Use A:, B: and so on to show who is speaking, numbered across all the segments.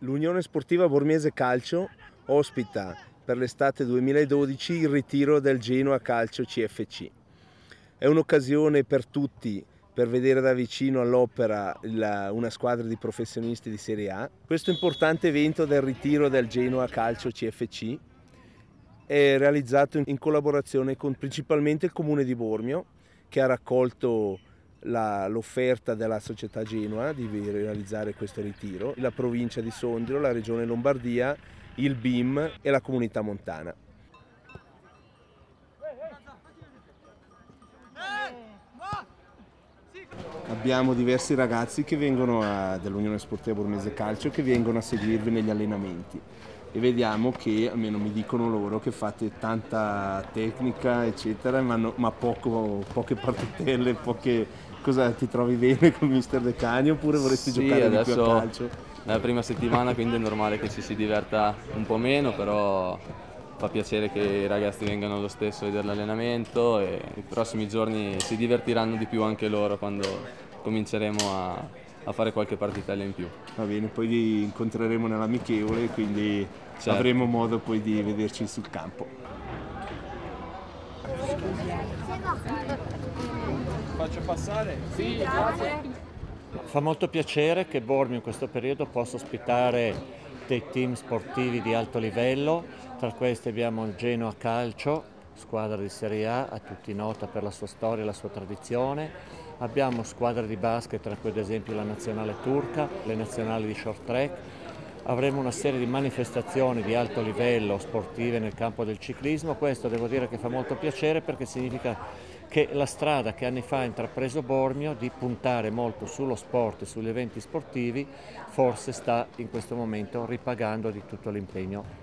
A: L'Unione Sportiva Bormiese Calcio ospita per l'estate 2012 il ritiro del Genoa Calcio CFC. È un'occasione per tutti per vedere da vicino all'opera una squadra di professionisti di Serie A. Questo importante evento del ritiro del Genoa Calcio CFC è realizzato in collaborazione con principalmente il Comune di Bormio, che ha raccolto l'offerta della società Genoa di realizzare questo ritiro, la provincia di Sondrio, la regione Lombardia, il BIM e la comunità montana. Abbiamo diversi ragazzi che vengono dell'Unione Sportiva Bormiese Calcio che vengono a seguirvi negli allenamenti e vediamo che, almeno mi dicono loro, che fate tanta tecnica eccetera, ma poche partitelle, Cosa, ti trovi bene con mister De Cani oppure vorresti giocare di più a calcio?
B: È la prima settimana, quindi è normale che ci si diverta un po' meno, però fa piacere che i ragazzi vengano lo stesso a vedere l'allenamento e i prossimi giorni si divertiranno di più anche loro quando cominceremo a fare qualche partitella in più.
A: Va bene, poi li incontreremo nell'amichevole, quindi certo, avremo modo poi di vederci sul campo.
C: Faccio passare? Sì, grazie.
D: Fa molto piacere che Bormio in questo periodo possa ospitare dei team sportivi di alto livello. Tra questi abbiamo il Genoa Calcio, squadra di Serie A tutti nota per la sua storia e la sua tradizione. Abbiamo squadre di basket, tra cui ad esempio la nazionale turca, le nazionali di short track. Avremo una serie di manifestazioni di alto livello sportive nel campo del ciclismo. Questo devo dire che fa molto piacere perché significa che la strada che anni fa ha intrapreso Bormio di puntare molto sullo sport e sugli eventi sportivi forse sta in questo momento ripagando di tutto l'impegno.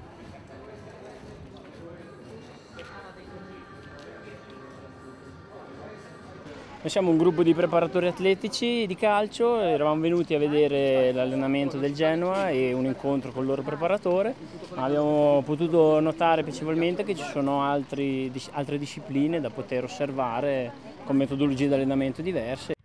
E: Noi siamo un gruppo di preparatori atletici di calcio, eravamo venuti a vedere l'allenamento del Genoa e un incontro con il loro preparatore. Abbiamo potuto notare piacevolmente che ci sono altre discipline da poter osservare con metodologie di allenamento diverse.